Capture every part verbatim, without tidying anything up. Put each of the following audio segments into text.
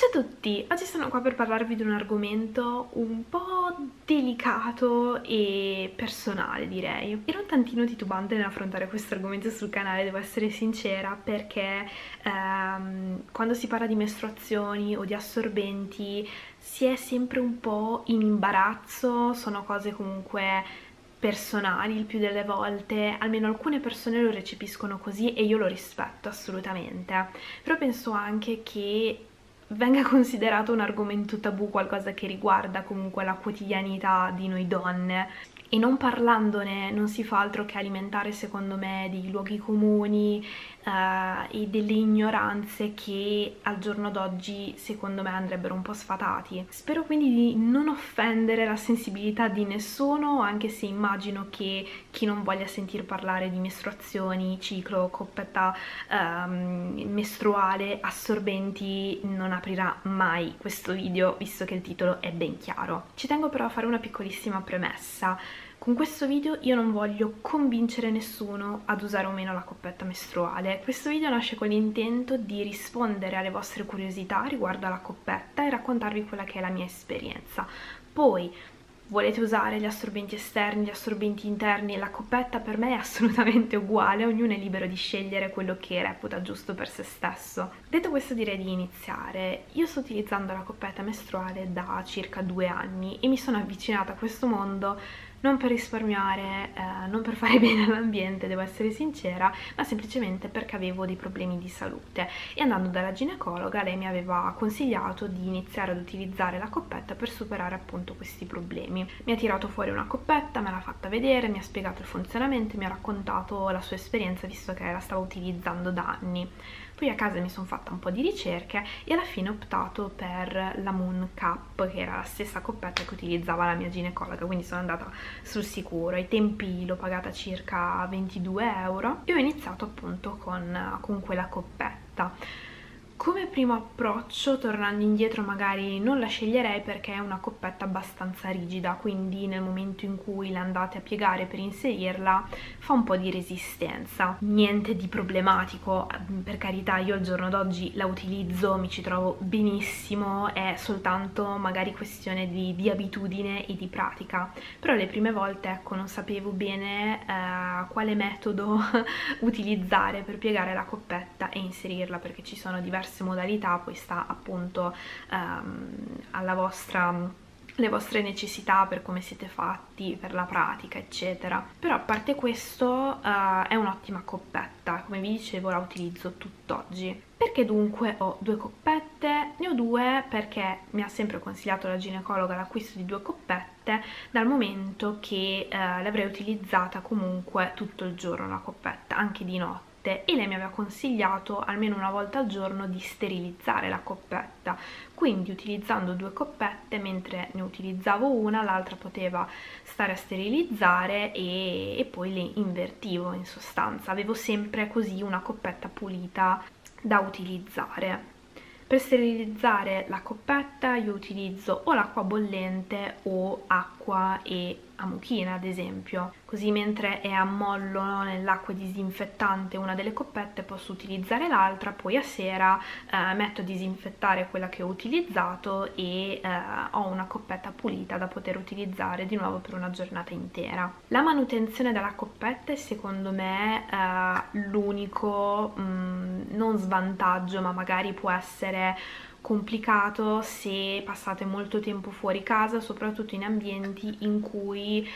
Ciao a tutti, oggi sono qua per parlarvi di un argomento un po' delicato e personale, direi. Ero un tantino titubante nell'affrontare questo argomento sul canale, devo essere sincera, perché ehm, quando si parla di mestruazioni o di assorbenti si è sempre un po' in imbarazzo, sono cose comunque personali il più delle volte, almeno alcune persone lo recepiscono così e io lo rispetto assolutamente, però penso anche che venga considerato un argomento tabù, qualcosa che riguarda comunque la quotidianità di noi donne, e non parlandone non si fa altro che alimentare, secondo me, dei luoghi comuni eh, e delle ignoranze che al giorno d'oggi secondo me andrebbero un po' sfatati. Spero quindi di non offendere la sensibilità di nessuno, anche se immagino che chi non voglia sentir parlare di mestruazioni, ciclo, coppetta ehm, mestruale, assorbenti non aprirà mai questo video, visto che il titolo è ben chiaro. Ci tengo però a fare una piccolissima premessa. Con questo video io non voglio convincere nessuno ad usare o meno la coppetta mestruale. Questo video nasce con l'intento di rispondere alle vostre curiosità riguardo alla coppetta e raccontarvi quella che è la mia esperienza. Poi, volete usare gli assorbenti esterni, gli assorbenti interni, la coppetta per me è assolutamente uguale, ognuno è libero di scegliere quello che reputa giusto per se stesso. Detto questo, direi di iniziare. Io sto utilizzando la coppetta mestruale da circa due anni e mi sono avvicinata a questo mondo non per risparmiare, eh, non per fare bene all'ambiente, devo essere sincera, ma semplicemente perché avevo dei problemi di salute e andando dalla ginecologa lei mi aveva consigliato di iniziare ad utilizzare la coppetta per superare appunto questi problemi. Mi ha tirato fuori una coppetta, me l'ha fatta vedere, mi ha spiegato il funzionamento, mi ha raccontato la sua esperienza visto che la stava utilizzando da anni. Poi a casa mi sono fatta un po' di ricerche e alla fine ho optato per la Moon Cup, che era la stessa coppetta che utilizzava la mia ginecologa, quindi sono andata sul sicuro. Ai tempi l'ho pagata circa ventidue euro e ho iniziato appunto con, con quella coppetta. Come primo approccio, tornando indietro, magari non la sceglierei perché è una coppetta abbastanza rigida, quindi nel momento in cui la andate a piegare per inserirla fa un po' di resistenza. Niente di problematico, per carità, io al giorno d'oggi la utilizzo, mi ci trovo benissimo, è soltanto magari questione di, di abitudine e di pratica. Però le prime volte, ecco, non sapevo bene eh, quale metodo utilizzare per piegare la coppetta e inserirla, perché ci sono diverse modalità, poi sta appunto ehm, alla vostra le vostre necessità, per come siete fatti, per la pratica, eccetera. Però a parte questo uh, è un'ottima coppetta, come vi dicevo la utilizzo tutt'oggi. Perché dunque ho due coppette? Ne ho due perché mi ha sempre consigliato la ginecologa l'acquisto di due coppette, dal momento che uh, l'avrei utilizzata comunque tutto il giorno la coppetta, anche di notte, e lei mi aveva consigliato almeno una volta al giorno di sterilizzare la coppetta, quindi utilizzando due coppette, mentre ne utilizzavo una l'altra poteva stare a sterilizzare e, e poi le invertivo, in sostanza avevo sempre così una coppetta pulita da utilizzare. Per sterilizzare la coppetta io utilizzo o l'acqua bollente o acqua e amuchina, ad esempio, così mentre è a mollo, no, nell'acqua disinfettante una delle coppette posso utilizzare l'altra, poi a sera eh, metto a disinfettare quella che ho utilizzato e eh, ho una coppetta pulita da poter utilizzare di nuovo per una giornata intera. La manutenzione della coppetta è secondo me eh, l'unico mh, non svantaggio, ma magari può essere complicato se passate molto tempo fuori casa, soprattutto in ambienti in cui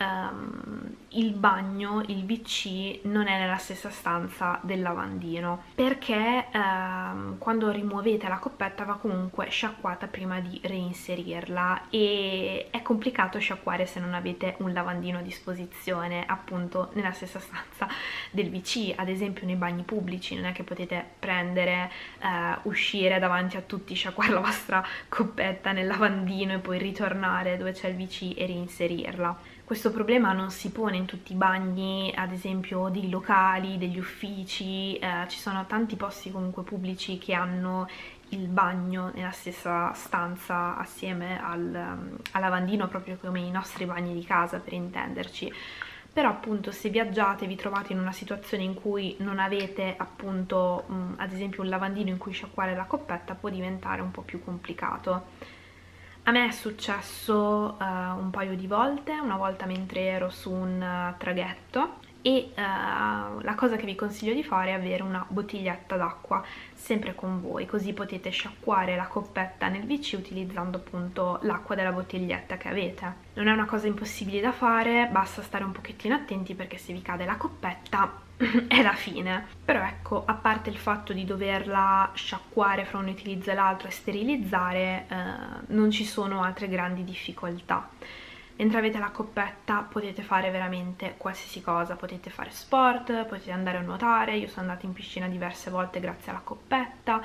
um, il bagno, il V C non è nella stessa stanza del lavandino, perché um, quando rimuovete la coppetta va comunque sciacquata prima di reinserirla e è complicato sciacquare se non avete un lavandino a disposizione appunto nella stessa stanza del V C. Ad esempio nei bagni pubblici non è che potete prendere, uh, uscire davanti a tutti, sciacquare la vostra coppetta nel lavandino e poi ritornare dove c'è il V C e reinserirla. Questo problema non si pone in tutti i bagni, ad esempio dei locali, degli uffici, eh, ci sono tanti posti comunque pubblici che hanno il bagno nella stessa stanza assieme al, al lavandino, proprio come i nostri bagni di casa, per intenderci. Però appunto se viaggiate, vi trovate in una situazione in cui non avete appunto mh, ad esempio un lavandino in cui sciacquare la coppetta, può diventare un po' più complicato. A me è successo uh, un paio di volte, una volta mentre ero su un uh, traghetto, e uh, la cosa che vi consiglio di fare è avere una bottiglietta d'acqua sempre con voi, così potete sciacquare la coppetta nel V C utilizzando appunto l'acqua della bottiglietta che avete. Non è una cosa impossibile da fare, basta stare un pochettino attenti, perché se vi cade la coppetta è la fine. Però ecco, a parte il fatto di doverla sciacquare fra un utilizzo e l'altro e sterilizzare, eh, non ci sono altre grandi difficoltà. Mentre avete la coppetta potete fare veramente qualsiasi cosa, potete fare sport, potete andare a nuotare, io sono andata in piscina diverse volte grazie alla coppetta,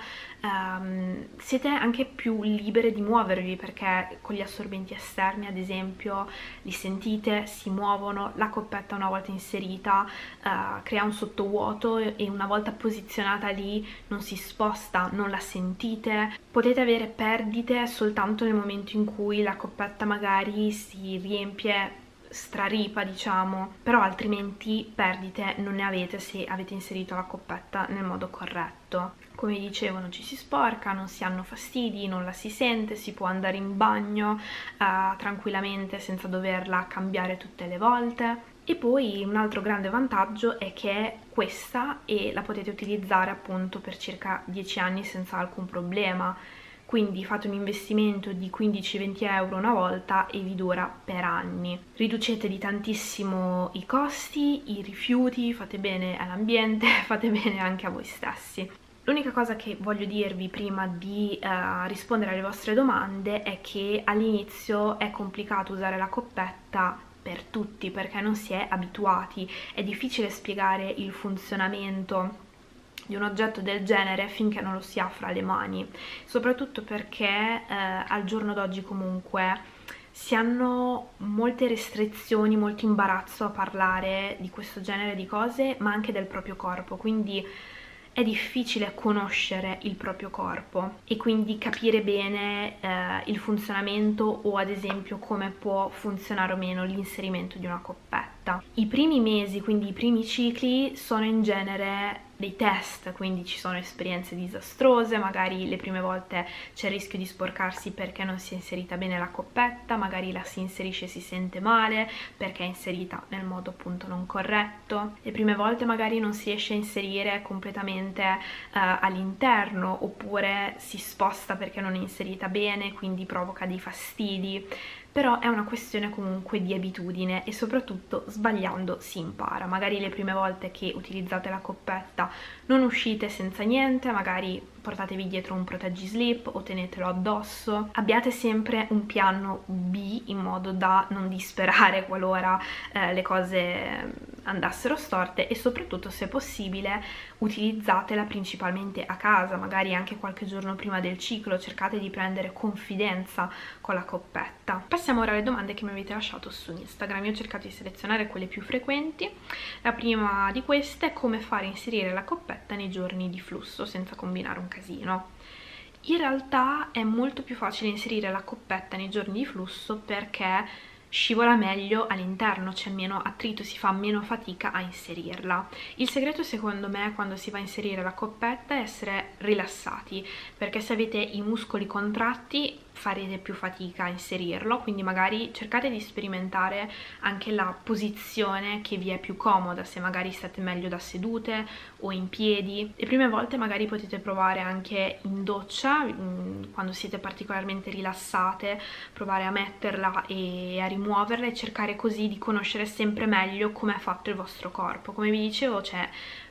um, siete anche più libere di muovervi, perché con gli assorbenti esterni ad esempio li sentite, si muovono, la coppetta una volta inserita uh, crea un sottovuoto e una volta posizionata lì non si sposta, non la sentite. Potete avere perdite soltanto nel momento in cui la coppetta magari si riempie, straripa diciamo, però altrimenti perdite non ne avete se avete inserito la coppetta nel modo corretto. Come dicevo, non ci si sporca, non si hanno fastidi, non la si sente, si può andare in bagno uh, tranquillamente senza doverla cambiare tutte le volte. E poi un altro grande vantaggio è che è questa e la potete utilizzare appunto per circa dieci anni senza alcun problema. Quindi fate un investimento di quindici venti euro una volta e vi dura per anni. Riducete di tantissimo i costi, i rifiuti, fate bene all'ambiente, fate bene anche a voi stessi. L'unica cosa che voglio dirvi prima di uh, rispondere alle vostre domande è che all'inizio è complicato usare la coppetta per tutti, perché non si è abituati, è difficile spiegare il funzionamento di un oggetto del genere finché non lo si ha fra le mani, soprattutto perché eh, al giorno d'oggi comunque si hanno molte restrizioni, molto imbarazzo a parlare di questo genere di cose, ma anche del proprio corpo, quindi è difficile conoscere il proprio corpo e quindi capire bene eh, il funzionamento o ad esempio come può funzionare o meno l'inserimento di una coppetta. I primi mesi, quindi i primi cicli, sono in genere dei test, quindi ci sono esperienze disastrose, magari le prime volte c'è il rischio di sporcarsi perché non si è inserita bene la coppetta, magari la si inserisce e si sente male perché è inserita nel modo appunto non corretto, le prime volte magari non si riesce a inserire completamente eh, all'interno, oppure si sposta perché non è inserita bene, quindi provoca dei fastidi. Però è una questione comunque di abitudine e soprattutto sbagliando si impara. Magari le prime volte che utilizzate la coppetta non uscite senza niente, magari portatevi dietro un proteggislip o tenetelo addosso. Abbiate sempre un piano B in modo da non disperare qualora eh, le cose andassero storte, e soprattutto, se possibile, utilizzatela principalmente a casa, magari anche qualche giorno prima del ciclo. Cercate di prendere confidenza con la coppetta. Passiamo ora alle domande che mi avete lasciato su Instagram. Io ho cercato di selezionare quelle più frequenti. La prima di queste è: come fare inserire la coppetta nei giorni di flusso senza combinare un casino? In realtà è molto più facile inserire la coppetta nei giorni di flusso perché scivola meglio all'interno, c'è meno attrito, si fa meno fatica a inserirla. Il segreto secondo me quando si va a inserire la coppetta è essere rilassati, perché se avete i muscoli contratti farete più fatica a inserirlo, quindi magari cercate di sperimentare anche la posizione che vi è più comoda, se magari state meglio da sedute o in piedi. Le prime volte magari potete provare anche in doccia, quando siete particolarmente rilassate, provare a metterla e a rimuoverla e cercare così di conoscere sempre meglio come è fatto il vostro corpo. Come vi dicevo, c'è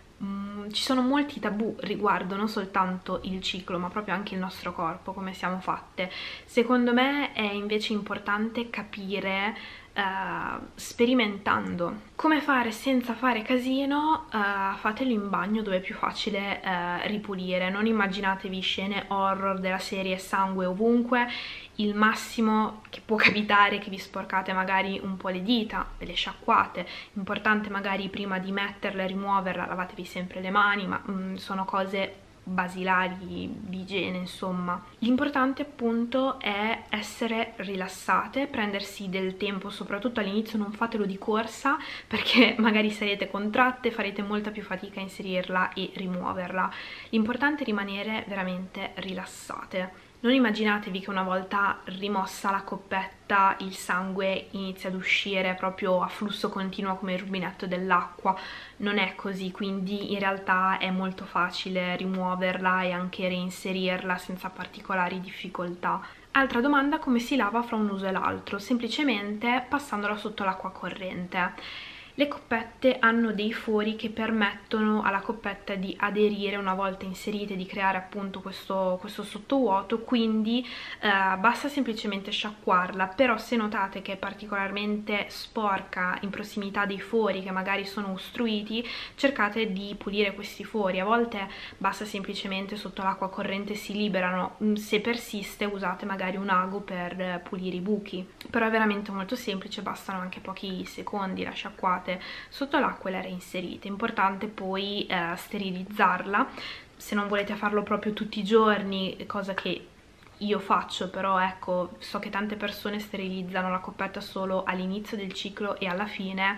Mm, ci sono molti tabù riguardo non soltanto il ciclo ma proprio anche il nostro corpo, come siamo fatte. Secondo me è invece importante capire Uh, sperimentando come fare senza fare casino. Uh, fatelo in bagno, dove è più facile uh, ripulire. Non immaginatevi scene horror della serie sangue ovunque. Il massimo che può capitare è che vi sporcate magari un po' le dita, ve le sciacquate. Importante magari prima di metterla e rimuoverla lavatevi sempre le mani, ma mm, sono cose basilari di igiene, insomma. L'importante appunto è essere rilassate, prendersi del tempo, soprattutto all'inizio non fatelo di corsa perché magari sarete contratte, farete molta più fatica a inserirla e rimuoverla. L'importante è rimanere veramente rilassate. Non immaginatevi che una volta rimossa la coppetta il sangue inizia ad uscire proprio a flusso continuo come il rubinetto dell'acqua. Non è così, quindi in realtà è molto facile rimuoverla e anche reinserirla senza particolari difficoltà. Altra domanda: come si lava fra un uso e l'altro? Semplicemente passandola sotto l'acqua corrente. Le coppette hanno dei fori che permettono alla coppetta di aderire una volta inserite, di creare appunto questo, questo sottovuoto, quindi eh, basta semplicemente sciacquarla. Però se notate che è particolarmente sporca in prossimità dei fori che magari sono ostruiti, cercate di pulire questi fori. A volte basta semplicemente sotto l'acqua corrente si liberano, se persiste usate magari un ago per pulire i buchi, però è veramente molto semplice, bastano anche pochi secondi, la sciacquate sotto l'acqua e la reinserite. Importante poi eh, sterilizzarla. Se non volete farlo proprio tutti i giorni, cosa che io faccio, però ecco, so che tante persone sterilizzano la coppetta solo all'inizio del ciclo e alla fine,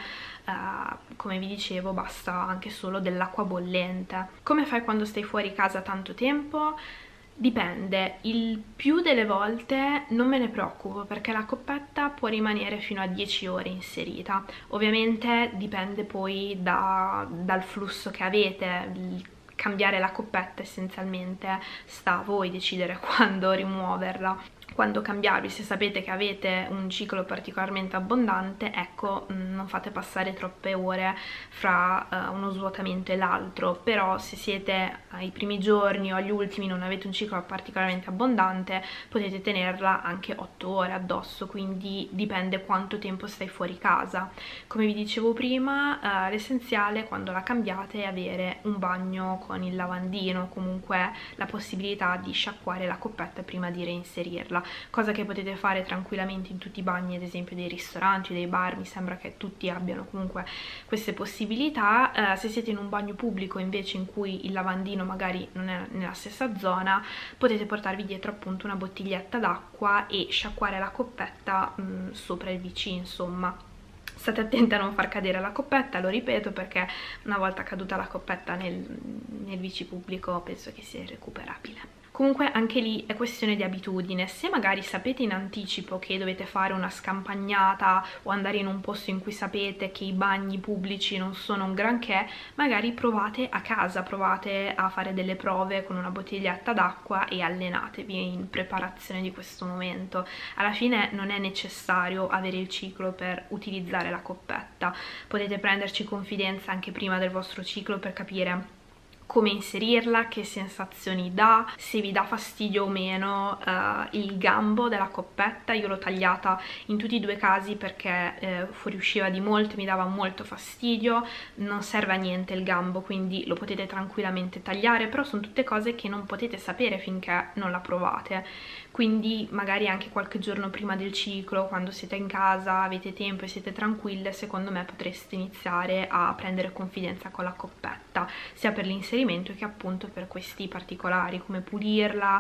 eh, come vi dicevo, basta anche solo dell'acqua bollente. Come fai quando stai fuori casa tanto tempo? Dipende, il più delle volte non me ne preoccupo perché la coppetta può rimanere fino a dieci ore inserita. Ovviamente dipende poi da, dal flusso che avete. Il cambiare la coppetta essenzialmente sta a voi decidere quando rimuoverla, quando cambiarvi. Se sapete che avete un ciclo particolarmente abbondante, ecco, non fate passare troppe ore fra uh, uno svuotamento e l'altro. Però se siete ai primi giorni o agli ultimi, non avete un ciclo particolarmente abbondante, potete tenerla anche otto ore addosso, quindi dipende quanto tempo stai fuori casa. Come vi dicevo prima, uh, l'essenziale quando la cambiate è avere un bagno con il lavandino, comunque la possibilità di sciacquare la coppetta prima di reinserirla, cosa che potete fare tranquillamente in tutti i bagni, ad esempio dei ristoranti o dei bar. Mi sembra che tutti abbiano comunque queste possibilità. Eh, se siete in un bagno pubblico invece in cui il lavandino magari non è nella stessa zona, potete portarvi dietro appunto una bottiglietta d'acqua e sciacquare la coppetta mh, sopra il V C, insomma. State attenti a non far cadere la coppetta, lo ripeto, perché una volta caduta la coppetta nel, nel V C pubblico penso che sia irrecuperabile. Comunque anche lì è questione di abitudine. Se magari sapete in anticipo che dovete fare una scampagnata o andare in un posto in cui sapete che i bagni pubblici non sono un granché, magari provate a casa, provate a fare delle prove con una bottiglietta d'acqua e allenatevi in preparazione di questo momento. Alla fine non è necessario avere il ciclo per utilizzare la coppetta, potete prenderci confidenza anche prima del vostro ciclo per capire come inserirla, che sensazioni dà, se vi dà fastidio o meno uh, il gambo della coppetta. Io l'ho tagliata in tutti e due i casi perché eh, fuoriusciva di molto e mi dava molto fastidio. Non serve a niente il gambo, quindi lo potete tranquillamente tagliare, però sono tutte cose che non potete sapere finché non la provate. Quindi magari anche qualche giorno prima del ciclo, quando siete in casa, avete tempo e siete tranquille, secondo me potreste iniziare a prendere confidenza con la coppetta, sia per l'inserimento che appunto per questi particolari come pulirla,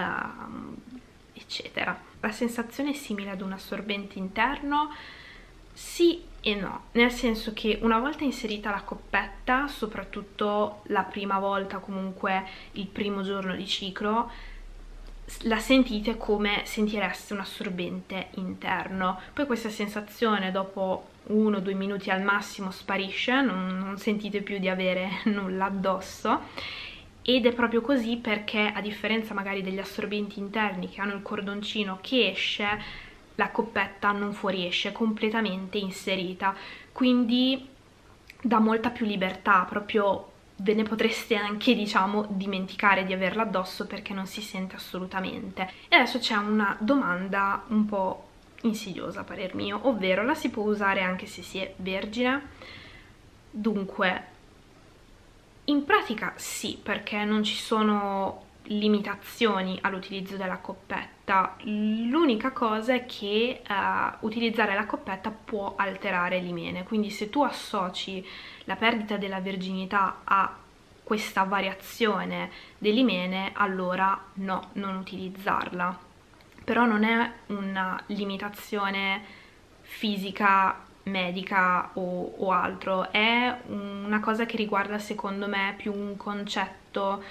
ehm, eccetera. La sensazione è simile ad un assorbente interno? Sì e no, nel senso che una volta inserita la coppetta, soprattutto la prima volta, comunque il primo giorno di ciclo, la sentite come sentireste un assorbente interno. Poi questa sensazione dopo uno o due minuti al massimo sparisce, non, non sentite più di avere nulla addosso. Ed è proprio così perché, a differenza magari degli assorbenti interni che hanno il cordoncino che esce, la coppetta non fuoriesce, è completamente inserita, quindi dà molta più libertà, proprio ve ne potreste anche, diciamo, dimenticare di averla addosso perché non si sente assolutamente. E adesso c'è una domanda un po' insidiosa a parer mio, ovvero: la si può usare anche se si è vergine? Dunque, in pratica sì, perché non ci sono limitazioni all'utilizzo della coppetta. L'unica cosa è che uh, utilizzare la coppetta può alterare l'imene, quindi se tu associ la perdita della verginità a questa variazione dell'imene, allora no, non utilizzarla. Però non è una limitazione fisica, medica o, o altro, è una cosa che riguarda secondo me più un concetto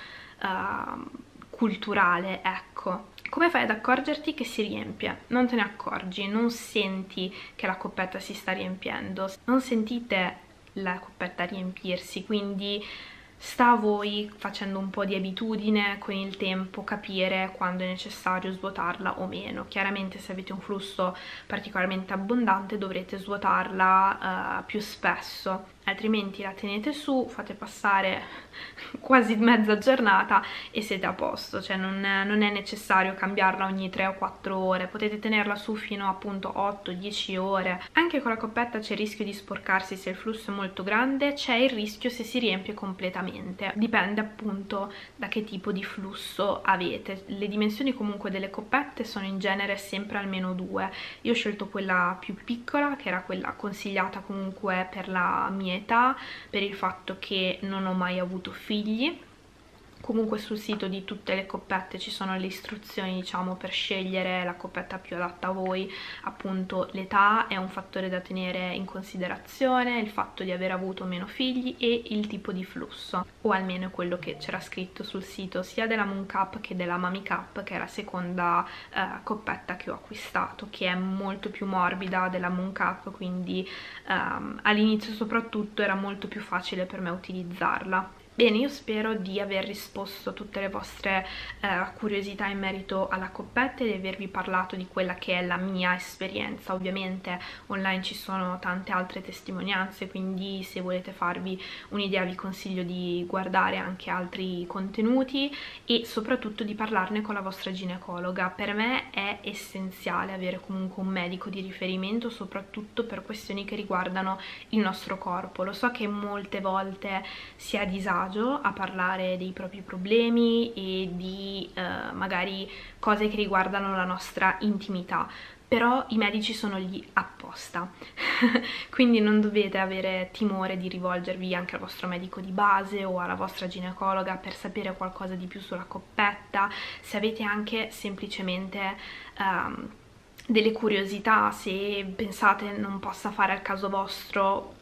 uh, culturale, ecco. Come fai ad accorgerti che si riempie? Non te ne accorgi, non senti che la coppetta si sta riempiendo, non sentite la coppetta riempirsi, quindi sta a voi, facendo un po' di abitudine, con il tempo capire quando è necessario svuotarla o meno. Chiaramente se avete un flusso particolarmente abbondante dovrete svuotarla uh, più spesso, altrimenti la tenete su, fate passare quasi mezza giornata e siete a posto, cioè non è, non è necessario cambiarla ogni tre o quattro ore, potete tenerla su fino appunto otto dieci ore. Anche con la coppetta c'è il rischio di sporcarsi se il flusso è molto grande, c'è il rischio se si riempie completamente, dipende appunto da che tipo di flusso avete. Le dimensioni comunque delle coppette sono in genere sempre almeno due, io ho scelto quella più piccola, che era quella consigliata comunque per la mia età, per il fatto che non ho mai avuto figli. Comunque sul sito di tutte le coppette ci sono le istruzioni, diciamo, per scegliere la coppetta più adatta a voi. Appunto l'età è un fattore da tenere in considerazione, il fatto di aver avuto meno figli e il tipo di flusso, o almeno è quello che c'era scritto sul sito sia della Moon Cup che della Mami Cup, che è la seconda eh, coppetta che ho acquistato, che è molto più morbida della Moon Cup, quindi ehm, all'inizio soprattutto era molto più facile per me utilizzarla. Bene, io spero di aver risposto a tutte le vostre eh, curiosità in merito alla coppetta e di avervi parlato di quella che è la mia esperienza. Ovviamente online ci sono tante altre testimonianze, quindi se volete farvi un'idea vi consiglio di guardare anche altri contenuti e soprattutto di parlarne con la vostra ginecologa. Per me è essenziale avere comunque un medico di riferimento, soprattutto per questioni che riguardano il nostro corpo. Lo so che molte volte si è a disagio a parlare dei propri problemi e di eh, magari cose che riguardano la nostra intimità, però i medici sono lì apposta quindi non dovete avere timore di rivolgervi anche al vostro medico di base o alla vostra ginecologa per sapere qualcosa di più sulla coppetta. Se avete anche semplicemente um, delle curiosità, se pensate non possa fare al caso vostro,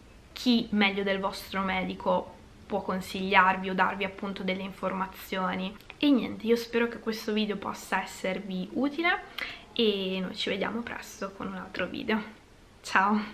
chi meglio del vostro medico può consigliarvi o darvi appunto delle informazioni. E niente, io spero che questo video possa esservi utile e noi ci vediamo presto con un altro video. Ciao!